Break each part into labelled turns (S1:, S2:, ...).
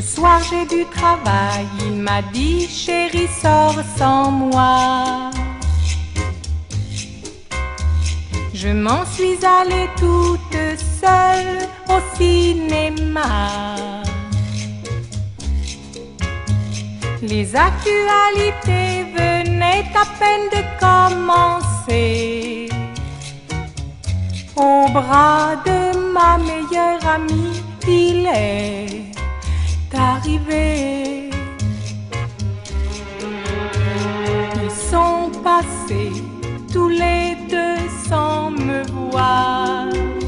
S1: soir j'ai du travail, il m'a dit chérie sors sans moi. Je m'en suis allée toute seule au cinéma. Les actualités venaient à peine de commencer. Au bras de ma meilleure amie, il est arrivé. Ils sont passés tous les deux sans me voir.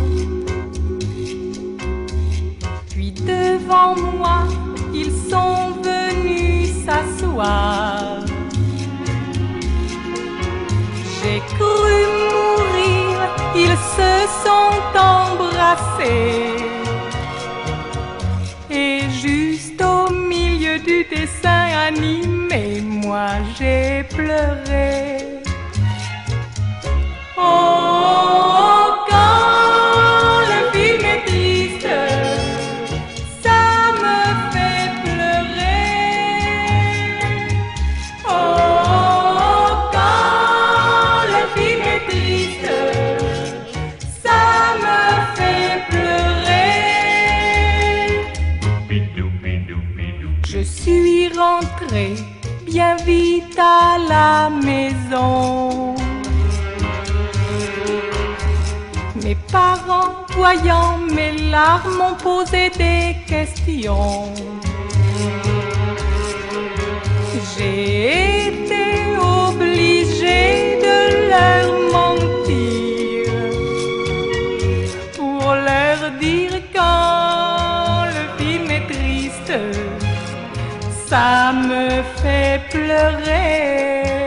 S1: Puis devant moi, ils sont venus s'asseoir. J'ai cru mourir, ils se sont embrassés. Et juste au milieu du dessin animé, moi j'ai pleuré. Oh, quand le film est triste, ça me fait pleurer. Oh, quand le film est triste, ça me fait pleurer. Je suis rentrée bien vite à la maison. Mes parents, voyant mes larmes, ont posé des questions. J'ai été obligée de leur mentir pour leur dire quand le film est triste, ça me fait pleurer.